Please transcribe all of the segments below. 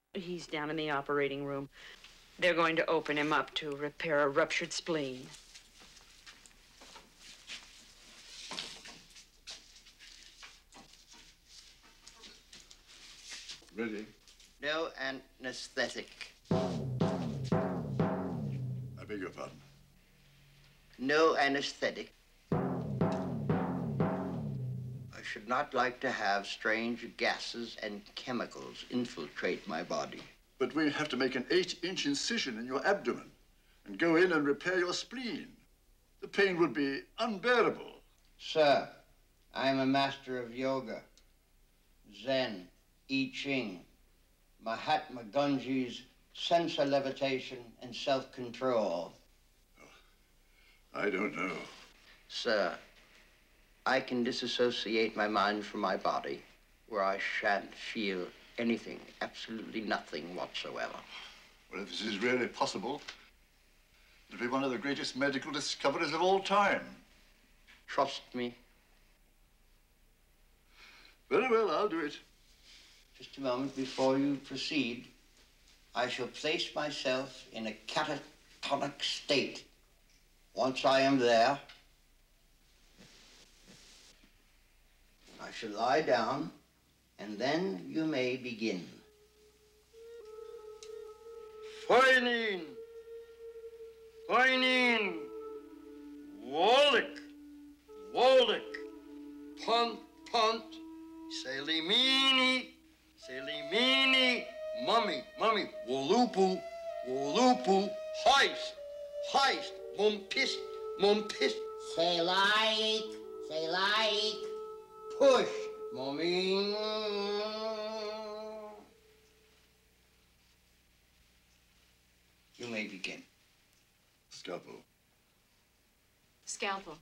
He's down in the operating room. They're going to open him up to repair a ruptured spleen. Ready? No anesthetic. I beg your pardon. No anesthetic. I should not like to have strange gases and chemicals infiltrate my body. But we have to make an 8-inch incision in your abdomen and go in and repair your spleen. The pain would be unbearable. Sir, I am a master of yoga, Zen, I Ching, Mahatma Gandhi's sensor levitation and self-control. I don't know. Sir, I can disassociate my mind from my body, where I shan't feel anything, absolutely nothing whatsoever. Well, if this is really possible, it'll be one of the greatest medical discoveries of all time. Trust me. Very well, I'll do it. Just a moment before you proceed. I shall place myself in a catatonic state. Once I am there, I shall lie down, and then you may begin. Quinine! Quinine! Wolick! Wolick! Punt, punt! Selimini! Selimini! Mummy, mummy! Wolupu! Wolupu! Heist! Heist! Mumpist! Mumpist! Say like, say like. Push! Mummy! You may begin. Scalpel. Scalpel.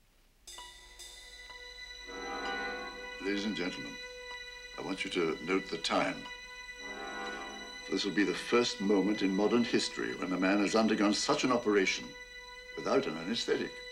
Ladies and gentlemen, I want you to note the time. This will be the first moment in modern history when a man has undergone such an operation without an anesthetic.